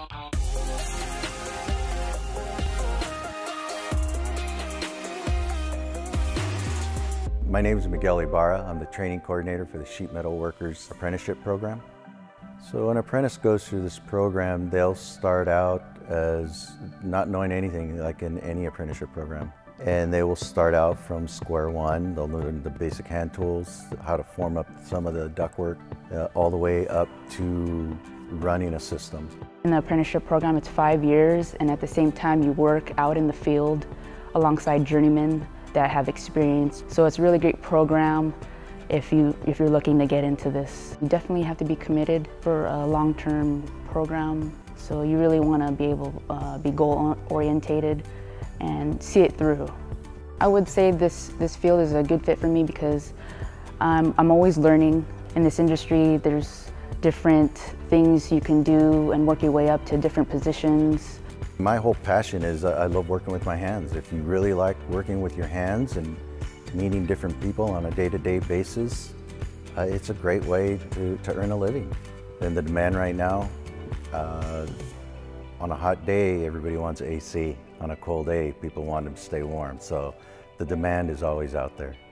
My name is Miguel Ibarra. I'm the training coordinator for the Sheet Metal Workers Apprenticeship Program. So an apprentice goes through this program, they'll start out as not knowing anything like in any apprenticeship program. And they will start out from square one. They'll learn the basic hand tools, how to form up some of the ductwork, all the way up to running a system. In the apprenticeship program, it's 5 years, and at the same time you work out in the field alongside journeymen that have experience. So it's a really great program if you're looking to get into this. You definitely have to be committed for a long-term program. So you really want to be able to be goal-orientated and see it through. I would say this field is a good fit for me because I'm always learning in this industry. There's different things you can do and work your way up to different positions. My whole passion is I love working with my hands. If you really like working with your hands and meeting different people on a day-to-day basis, it's a great way to earn a living. And the demand right now, on a hot day, everybody wants AC. On a cold day, people want them to stay warm. So the demand is always out there.